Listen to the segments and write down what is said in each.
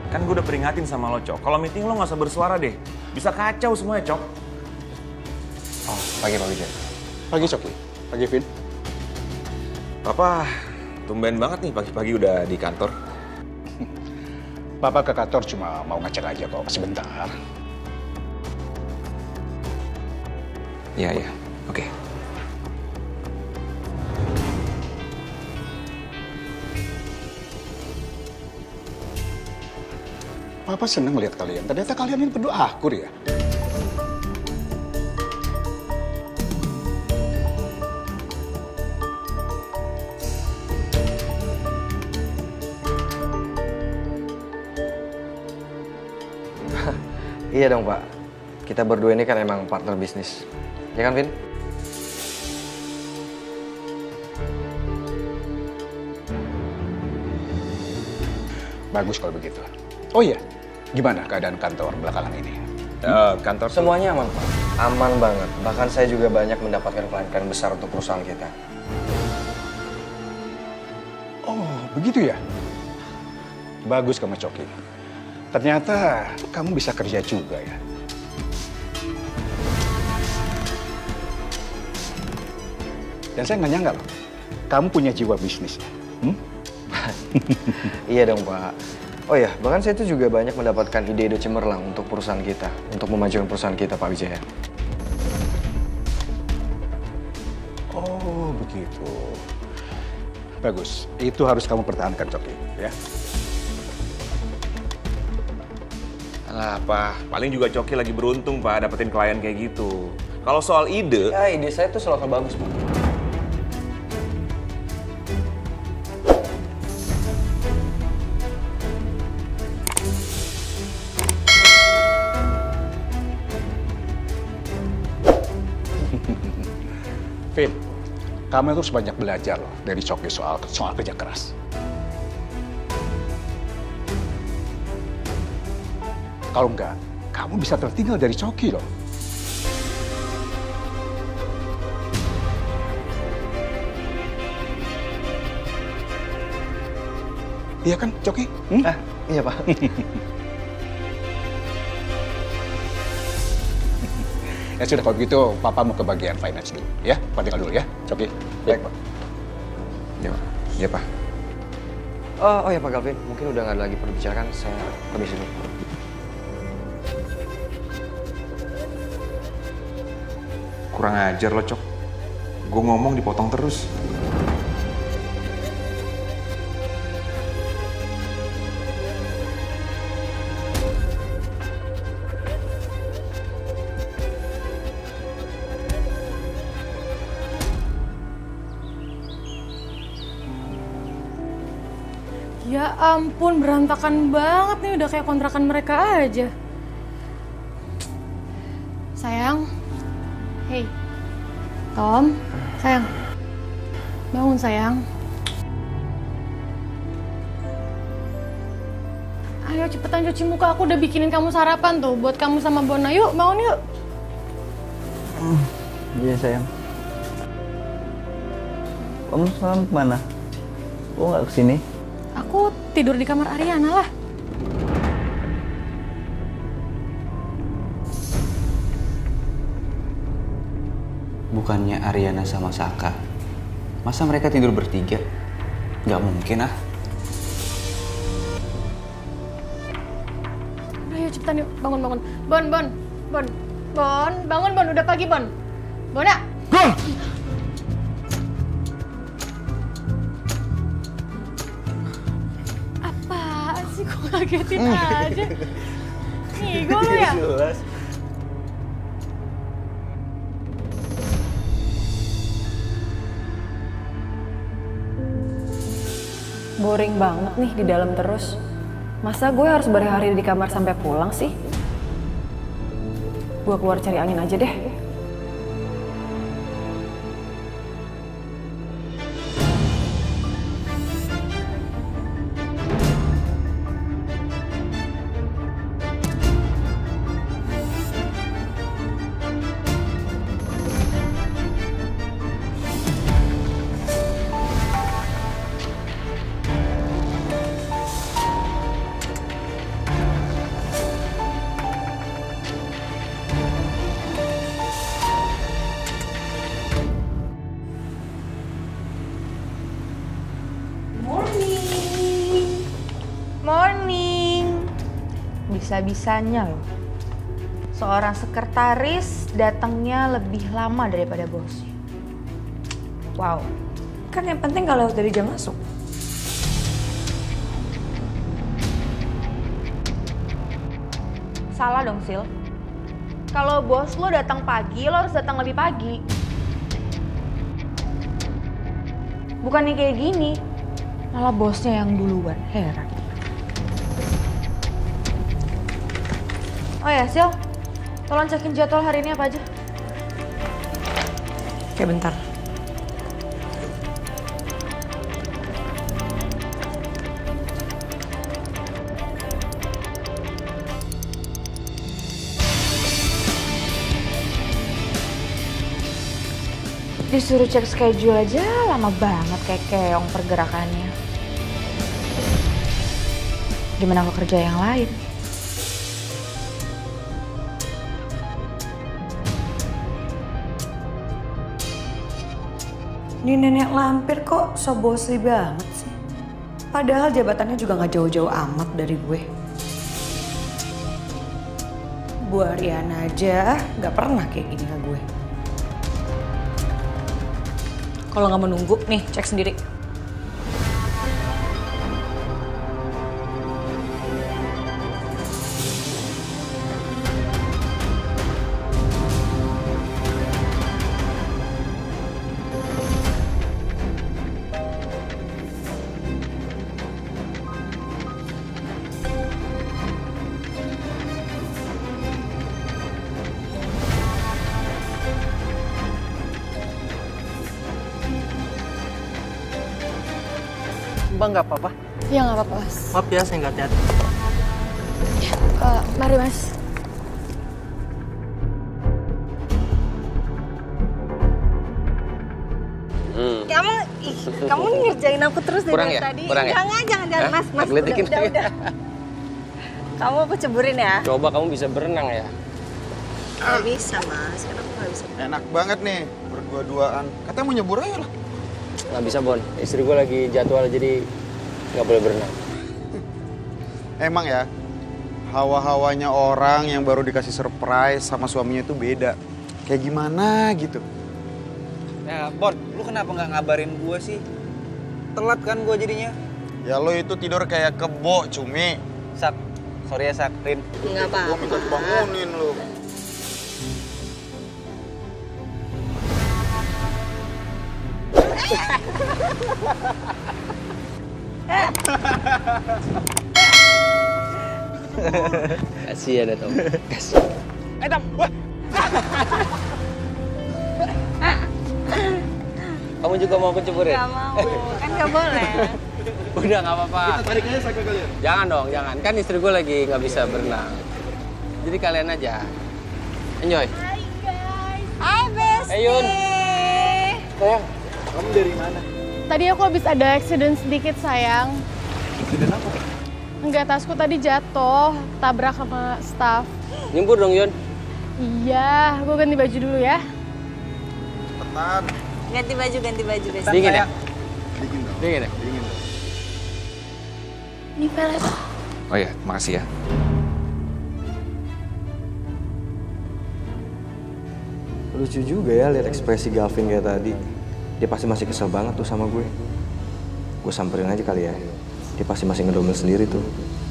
Kan gue udah peringatin sama lo, Cok. Kalau meeting lo nggak usah bersuara deh. Bisa kacau semuanya, Cok. Oh, pagi Pak Wijaya. Pagi Coki. Pagi Vin. Papa, tumben banget nih pagi-pagi udah di kantor. Papa ke kantor cuma mau ngecek aja kok, sebentar. Iya, iya. Oke. Papa seneng lihat kalian. Ternyata kalian ini berdua akur ya. Iya dong Pak, kita berdua ini kan emang partner bisnis. Ya kan Vin? Bagus kalau begitu. Oh iya, gimana keadaan kantor belakangan ini? Kantor Semuanya aman Pak, aman banget. Bahkan saya juga banyak mendapatkan klien-klien besar untuk perusahaan kita. Oh, begitu ya? Bagus kamu Coki. Ternyata kamu bisa kerja juga ya. Dan saya nggak nyangka loh, kamu punya jiwa bisnis. Iya dong Pak. Oh ya, bahkan saya itu juga banyak mendapatkan ide-ide cemerlang untuk perusahaan kita, untuk memajukan perusahaan kita Pak Wijaya. Oh, begitu. Bagus, itu harus kamu pertahankan Coki, ya. Alah, Pak. Paling juga Coki lagi beruntung, Pak, dapetin klien kayak gitu. Kalau soal ide... Ya, ide saya itu selalu bagus Pak. Vin, kamu harus banyak belajar loh dari Coki soal kerja keras. Kalau enggak, kamu bisa tertinggal dari Coki loh. Iya kan, Coki? Iya Pak. Ya sudah, kalau begitu Papa mau ke bagian finance dulu, ya? Papa tinggal dulu ya, Coki. Baik Pak. Iya, Pak. Iya, Pak. Oh ya Pak Galvin, mungkin udah nggak ada lagi perlu bicarakan, saya permisi dulu. Kurang ajar lo, Cok. Gue ngomong dipotong terus. Ya ampun, berantakan banget nih, udah kayak kontrakan mereka aja. Sayang. Hey. Tom, sayang. Bangun sayang. Ayo cepetan cuci muka, aku udah bikinin kamu sarapan tuh buat kamu sama Bona. Yuk, bangun yuk. Iya sayang. Kamu sekarang kemana? Kok nggak kesini? Aku tidur di kamar Ariana lah. Bukannya Ariana sama Saka? Masa mereka tidur bertiga? Nggak mungkin ah. Ayo cepetan yuk, bangun. Bon, bangun Bon, udah pagi Bon. Bona. Gol! Apaan sih, kok ngagetin aja? Nih, gue lu ya? Boring banget nih di dalam terus. Masa gue harus berhari di kamar sampai pulang sih? Gue keluar cari angin aja deh. bisa-bisanya loh. Seorang sekretaris datangnya lebih lama daripada bosnya. Wow. Kan yang penting gak lewat dari jam masuk. Salah dong, Sil. Kalau bos lo datang pagi, lo harus datang lebih pagi. Bukannya kayak gini, malah bosnya yang duluan. Heran. Oh ya, Sil. Tolong cekin jadwal hari ini apa aja. Oke, bentar. Disuruh cek schedule aja lama banget kayak keong pergerakannya. Gimana kalau kerja yang lain? Ini nenek lampir kok so bosi banget sih. Padahal jabatannya juga gak jauh-jauh amat dari gue. Bu Ariana aja gak pernah kayak gini ke gue. Kalau nggak menunggu, nih cek sendiri. Bang, nggak apa-apa? Ya nggak apa-apa, Mas. Maaf ya, saya nggak hati-hati. Mari, Mas. Kamu ngerjain aku terus dari tadi. Kurang ya? Jangan, Mas. Udah. Kamu aku ceburin ya? Coba kamu bisa berenang ya? Nggak bisa, Mas. Kenapa nggak bisa? Enak banget nih, berdua-duaan. Katanya mau nyebur aja lah. Nggak bisa, Bon. Istri gue lagi jadwal, jadi nggak boleh berenang. Emang ya, hawa-hawanya orang yang baru dikasih surprise sama suaminya itu beda. Kayak gimana gitu. Ya, Bon, lu kenapa nggak ngabarin gue sih? Telat kan gue jadinya. Ya lo itu tidur kayak kebo, Cumi. Sak, sorry ya Sak, Rin. Nggak apa-apa. Gue minta bangunin lo. Kasih ya, Tom. Kasih. Tom, wah. Kamu juga mau aku ceburin? Nggak mau, kan nggak boleh. Udah, nggak apa-apa. Kita tarik aja sakit kalian. Jangan dong, jangan. Kan istri gue lagi nggak bisa berenang. Jadi kalian aja. Enjoy. Hai guys. Hai Besti. Hey, Yun. Sayang, kamu dari mana? Tadi aku habis ada accident sedikit, sayang. Accident apa? Enggak, tasku tadi jatuh, tabrak sama staff. Nyempur dong, Yun. Iya, gue ganti baju dulu ya. Cepetan. Ganti baju Besti. Dingin ya? Dingin dong. Dingin ya? Dingin dong. Ini pelet. Oh ya, makasih ya. Lucu juga ya lihat ekspresi Galvin kayak tadi. Dia pasti masih kesel banget tuh sama gue. Gue samperin aja kali ya. Dia pasti masih ngedomel sendiri tuh.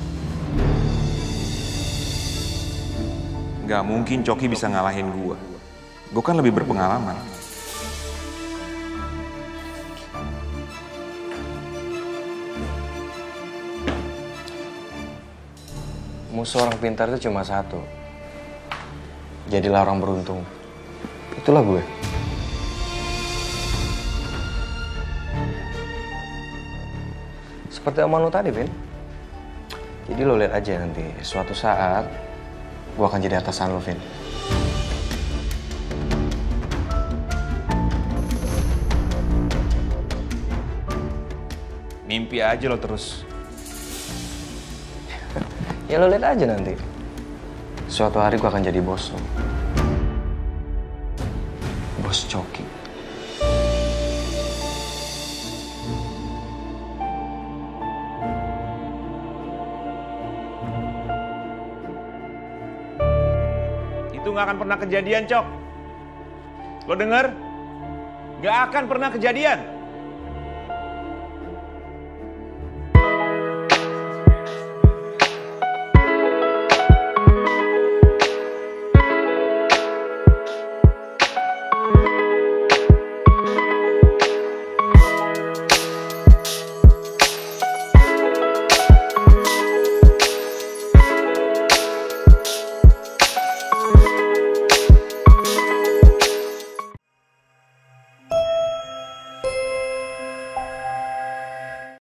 Nggak mungkin Coki bisa ngalahin gua. Gua kan lebih berpengalaman. Musuh orang pintar itu cuma satu. Jadilah orang beruntung. Itulah gue. Seperti omongan lo tadi, Vin. Jadi lo lihat aja nanti, suatu saat gue akan jadi atasan lo, Vin. Mimpi aja lo terus. Ya lo lihat aja nanti. Suatu hari gue akan jadi bos lo. Bos Coki. nggak akan pernah kejadian, Cok. Lo denger? Nggak akan pernah kejadian.